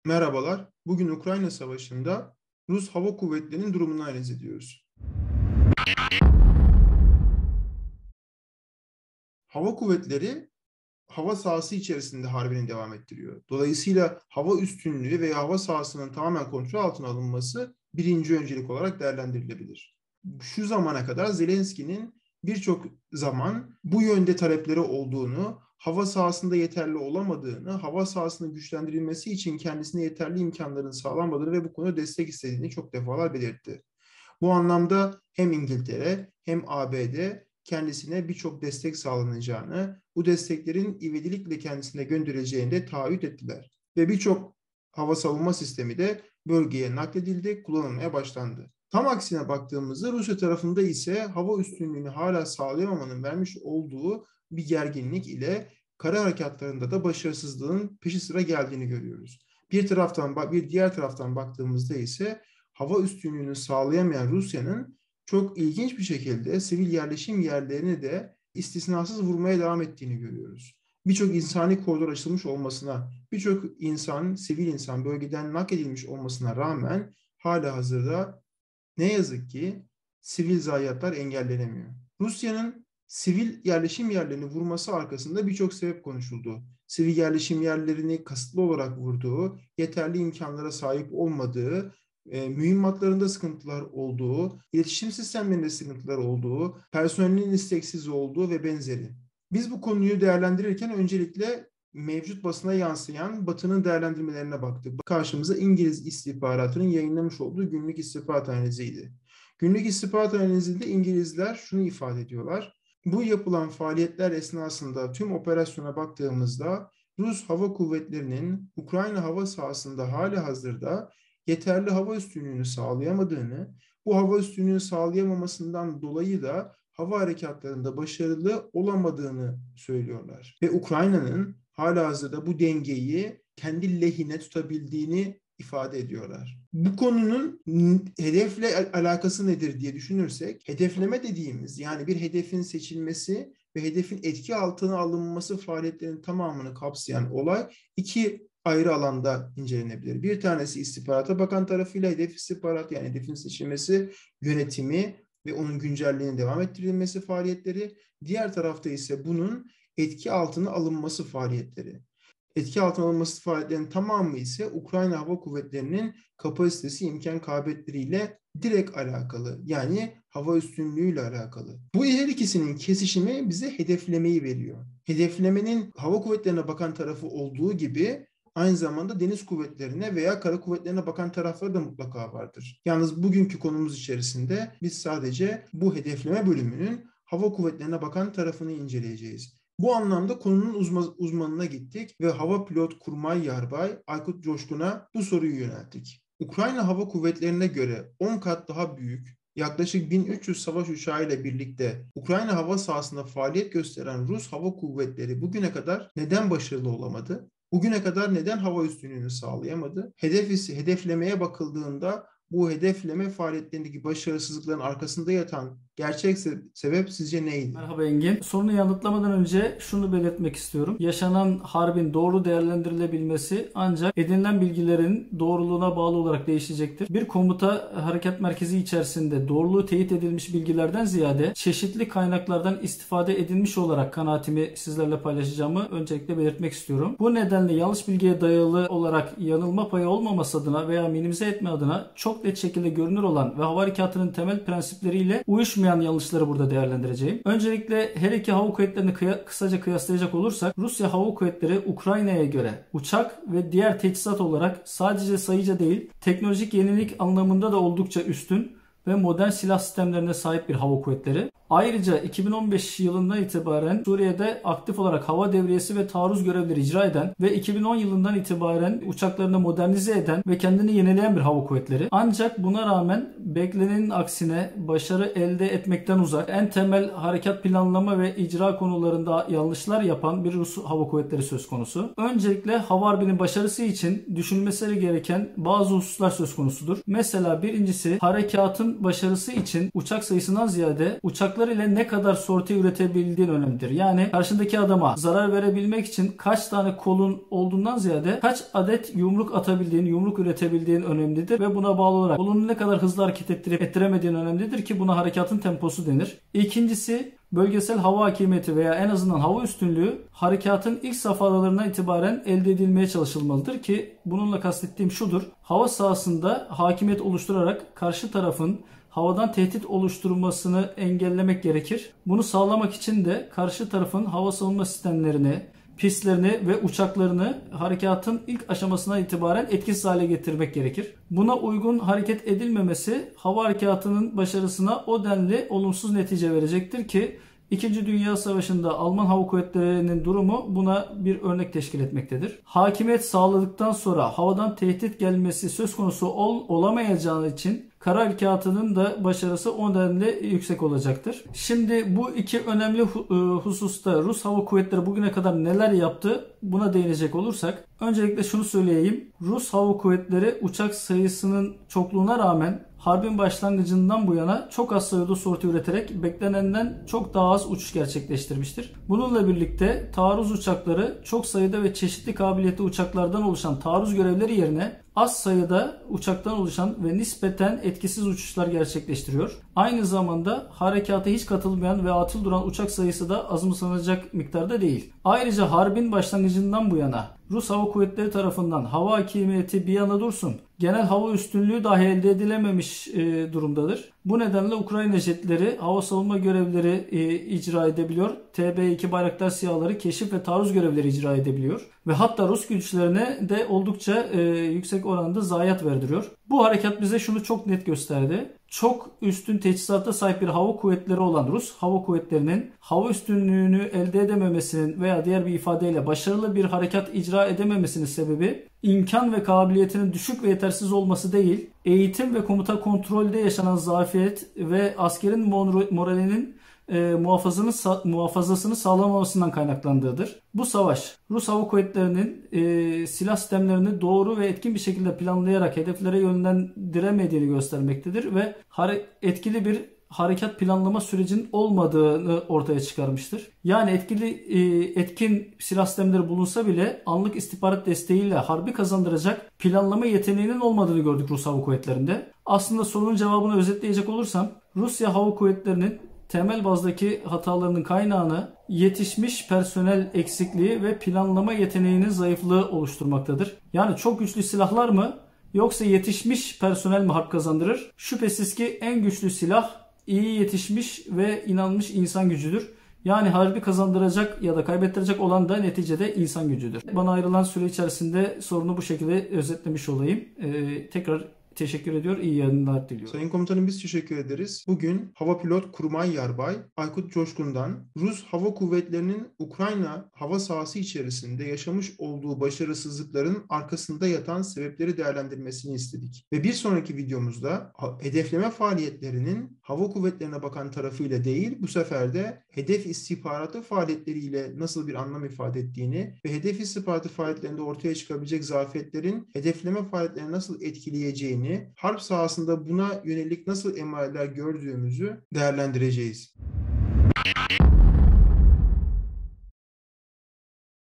Merhabalar. Bugün Ukrayna Savaşı'nda Rus Hava Kuvvetleri'nin durumunu analiz ediyoruz. Hava Kuvvetleri hava sahası içerisinde harbini devam ettiriyor. Dolayısıyla hava üstünlüğü veya hava sahasının tamamen kontrol altına alınması birinci öncelik olarak değerlendirilebilir. Şu zamana kadar Zelenski'nin birçok zaman bu yönde talepleri olduğunu, hava sahasında yeterli olamadığını, hava sahasının güçlendirilmesi için kendisine yeterli imkanların sağlanmadığını ve bu konuda destek istediğini çok defalar belirtti. Bu anlamda hem İngiltere hem ABD kendisine birçok destek sağlanacağını, bu desteklerin ivedilikle kendisine göndereceğini de taahhüt ettiler. Ve birçok hava savunma sistemi de bölgeye nakledildi, kullanılmaya başlandı. Tam aksine baktığımızda Rusya tarafında ise hava üstünlüğünü hala sağlayamamanın vermiş olduğu bir gerginlik ile kara harekatlarında da başarısızlığın peşi sıra geldiğini görüyoruz. Bir diğer taraftan baktığımızda ise hava üstünlüğünü sağlayamayan Rusya'nın çok ilginç bir şekilde sivil yerleşim yerlerini de istisnasız vurmaya devam ettiğini görüyoruz. Birçok insani koridor açılmış olmasına, birçok sivil insan bölgeden nakledilmiş olmasına rağmen hala hazırda ne yazık ki sivil zayiatlar engellenemiyor. Rusya'nın sivil yerleşim yerlerini vurması arkasında birçok sebep konuşuldu. Sivil yerleşim yerlerini kasıtlı olarak vurduğu, yeterli imkanlara sahip olmadığı, mühimmatlarında sıkıntılar olduğu, iletişim sistemlerinde sıkıntılar olduğu, personelin isteksiz olduğu ve benzeri. Biz bu konuyu değerlendirirken öncelikle mevcut basına yansıyan Batı'nın değerlendirmelerine baktık. Karşımıza İngiliz istihbaratının yayınlamış olduğu günlük istihbarat analiziydi. Günlük istihbarat analizinde İngilizler şunu ifade ediyorlar. Bu yapılan faaliyetler esnasında tüm operasyona baktığımızda Rus Hava Kuvvetleri'nin Ukrayna hava sahasında halihazırda yeterli hava üstünlüğünü sağlayamadığını, bu hava üstünlüğünü sağlayamamasından dolayı da hava harekatlarında başarılı olamadığını söylüyorlar. Ve Ukrayna'nın halihazırda bu dengeyi kendi lehine tutabildiğini ifade ediyorlar. Bu konunun hedefle alakası nedir diye düşünürsek, hedefleme dediğimiz yani bir hedefin seçilmesi ve hedefin etki altına alınması faaliyetlerinin tamamını kapsayan olay iki ayrı alanda incelenebilir. Bir tanesi istihbarata bakan tarafıyla hedef istihbarat yani hedefin seçilmesi, yönetimi ve onun güncelliğinin devam ettirilmesi faaliyetleri. Diğer tarafta ise bunun etki altına alınması faaliyetleri. Etki altına alınması faaliyetlerinin tamamı ise Ukrayna Hava Kuvvetleri'nin kapasitesi, imkan kabiliyetleriyle direkt alakalı. Yani hava üstünlüğüyle alakalı. Bu her ikisinin kesişimi bize hedeflemeyi veriyor. Hedeflemenin hava kuvvetlerine bakan tarafı olduğu gibi aynı zamanda deniz kuvvetlerine veya kara kuvvetlerine bakan tarafları da mutlaka vardır. Yalnız bugünkü konumuz içerisinde biz sadece bu hedefleme bölümünün hava kuvvetlerine bakan tarafını inceleyeceğiz. Bu anlamda konunun uzmanına gittik ve Hava Pilot Kurmay Yarbay Aykut Coşkun'a bu soruyu yönelttik. Ukrayna Hava Kuvvetleri'ne göre 10 kat daha büyük, yaklaşık 1300 savaş uçağı ile birlikte Ukrayna hava sahasında faaliyet gösteren Rus Hava Kuvvetleri bugüne kadar neden başarılı olamadı? Bugüne kadar neden hava üstünlüğünü sağlayamadı? Hedeflemeye bakıldığında bu hedefleme faaliyetlerindeki başarısızlıkların arkasında yatan gerçek sebep sizce neydi? Merhaba Engin. Sorunu yanıtlamadan önce şunu belirtmek istiyorum. Yaşanan harbin doğru değerlendirilebilmesi ancak edinilen bilgilerin doğruluğuna bağlı olarak değişecektir. Bir komuta harekat merkezi içerisinde doğruluğu teyit edilmiş bilgilerden ziyade çeşitli kaynaklardan istifade edilmiş olarak kanaatimi sizlerle paylaşacağımı öncelikle belirtmek istiyorum. Bu nedenle yanlış bilgiye dayalı olarak yanılma payı olmaması adına veya minimize etme adına çok net şekilde görünür olan ve hava harekatının temel prensipleriyle uyuşmayan yanlışları burada değerlendireceğim. Öncelikle her iki hava kuvvetlerini kısaca kıyaslayacak olursak Rusya Hava Kuvvetleri Ukrayna'ya göre uçak ve diğer teçhizat olarak sadece sayıca değil teknolojik yenilik anlamında da oldukça üstün ve modern silah sistemlerine sahip bir hava kuvvetleri. Ayrıca 2015 yılından itibaren Suriye'de aktif olarak hava devriyesi ve taarruz görevleri icra eden ve 2010 yılından itibaren uçaklarını modernize eden ve kendini yenileyen bir hava kuvvetleri. Ancak buna rağmen beklenenin aksine başarı elde etmekten uzak, en temel harekat planlama ve icra konularında yanlışlar yapan bir Rus hava kuvvetleri söz konusu. Öncelikle hava harbinin başarısı için düşünülmesi gereken bazı hususlar söz konusudur. Mesela birincisi harekatın harekatın başarısı için uçak sayısından ziyade uçaklar ile ne kadar sorti üretebildiğin önemlidir. Yani karşındaki adama zarar verebilmek için kaç tane kolun olduğundan ziyade kaç adet yumruk atabildiğin, yumruk üretebildiğin önemlidir ve buna bağlı olarak kolunu ne kadar hızlı hareket ettiremediğin önemlidir ki buna harekatın temposu denir. İkincisi, bölgesel hava hakimiyeti veya en azından hava üstünlüğü harekatın ilk safhalarından itibaren elde edilmeye çalışılmalıdır ki bununla kastettiğim şudur. Hava sahasında hakimiyet oluşturarak karşı tarafın havadan tehdit oluşturmasını engellemek gerekir. Bunu sağlamak için de karşı tarafın hava savunma sistemlerini, pistlerini ve uçaklarını harekatın ilk aşamasına itibaren etkisiz hale getirmek gerekir. Buna uygun hareket edilmemesi hava harekatının başarısına o denli olumsuz netice verecektir ki İkinci Dünya Savaşı'nda Alman Hava Kuvvetleri'nin durumu buna bir örnek teşkil etmektedir. Hakimiyet sağladıktan sonra havadan tehdit gelmesi söz konusu olamayacağı için kara harekatının da başarısı o denli yüksek olacaktır. Şimdi bu iki önemli hususta Rus Hava Kuvvetleri bugüne kadar neler yaptı, buna değinecek olursak öncelikle şunu söyleyeyim. Rus Hava Kuvvetleri uçak sayısının çokluğuna rağmen harbin başlangıcından bu yana çok az sayıda sorti üreterek beklenenden çok daha az uçuş gerçekleştirmiştir. Bununla birlikte taarruz uçakları çok sayıda ve çeşitli kabiliyetli uçaklardan oluşan taarruz görevleri yerine az sayıda uçaktan oluşan ve nispeten etkisiz uçuşlar gerçekleştiriyor. Aynı zamanda harekata hiç katılmayan ve atıl duran uçak sayısı da azımsanacak miktarda değil. Ayrıca harbin başlangıcından bu yana Rus Hava Kuvvetleri tarafından hava hakimiyeti bir yana dursun, genel hava üstünlüğü dahi elde edilememiş durumdadır. Bu nedenle Ukrayna jetleri hava savunma görevleri icra edebiliyor. TB2 Bayraktar SİHA'ları keşif ve taarruz görevleri icra edebiliyor. Ve hatta Rus güçlerine de oldukça yüksek oranda zayiat verdiriyor. Bu harekat bize şunu çok net gösterdi. Çok üstün teçhizata sahip bir hava kuvvetleri olan Rus hava kuvvetlerinin hava üstünlüğünü elde edememesinin veya diğer bir ifadeyle başarılı bir harekat icra edememesinin sebebi imkan ve kabiliyetinin düşük ve yetersiz olması değil, eğitim ve komuta kontrolde yaşanan zafiyet ve askerin moralinin muhafazasını sağlamamasından kaynaklandığıdır. Bu savaş Rus Hava Kuvvetleri'nin silah sistemlerini doğru ve etkin bir şekilde planlayarak hedeflere yönlendiremediğini göstermektedir ve etkili bir harekat planlama sürecinin olmadığını ortaya çıkarmıştır. Yani etkin silah sistemleri bulunsa bile anlık istihbarat desteğiyle harbi kazandıracak planlama yeteneğinin olmadığını gördük Rus Hava Kuvvetleri'nde. Aslında sorunun cevabını özetleyecek olursam Rusya Hava Kuvvetleri'nin temel bazdaki hatalarının kaynağını yetişmiş personel eksikliği ve planlama yeteneğinin zayıflığı oluşturmaktadır. Yani çok güçlü silahlar mı yoksa yetişmiş personel mi harp kazandırır? Şüphesiz ki en güçlü silah iyi yetişmiş ve inanmış insan gücüdür. Yani harbi kazandıracak ya da kaybettirecek olan da neticede insan gücüdür. Bana ayrılan süre içerisinde sorunu bu şekilde özetlemiş olayım. Tekrar teşekkür ediyor. İyi yayınlar diliyorum. Sayın Komutanım biz teşekkür ederiz. Bugün Hava Pilot Kurmay Yarbay Aykut Coşkun'dan Rus Hava Kuvvetleri'nin Ukrayna hava sahası içerisinde yaşamış olduğu başarısızlıkların arkasında yatan sebepleri değerlendirmesini istedik. Ve bir sonraki videomuzda hedefleme faaliyetlerinin hava kuvvetlerine bakan tarafıyla değil, bu sefer de hedef istihbaratı faaliyetleriyle nasıl bir anlam ifade ettiğini ve hedef istihbaratı faaliyetlerinde ortaya çıkabilecek zafiyetlerin hedefleme faaliyetlerini nasıl etkileyeceğini, harp sahasında buna yönelik nasıl emareler gördüğümüzü değerlendireceğiz.